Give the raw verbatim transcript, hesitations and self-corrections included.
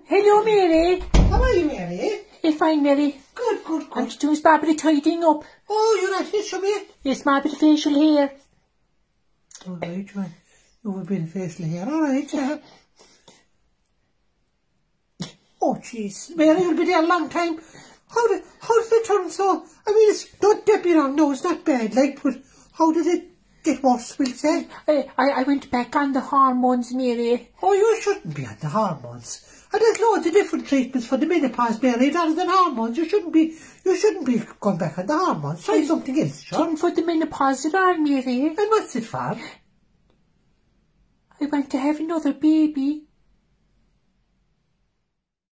Hello, Mary. How are you, Mary? Hey, fine, Mary. Good, good, good. I'm just doing a bit of tidying up. Oh, you're not here, show me? Yes, my bit of facial hair. All right, man. You have a bit of facial hair, all right, yeah. Oh, jeez. Mary, you'll be there a long time. How did, how did it turn so? I mean, it's, don't get me wrong, no, it's not bad, like, but how did it get worse, we'll say? I, I, I went back on the hormones, Mary. Oh, you shouldn't be on the hormones. And there's loads of different treatments for the menopause, Mary, rather than hormones. You shouldn't be, you shouldn't be going back on the hormones. Try something else, sure. Didn't for the menopause at all, Mary. And what's it for? I want to have another baby.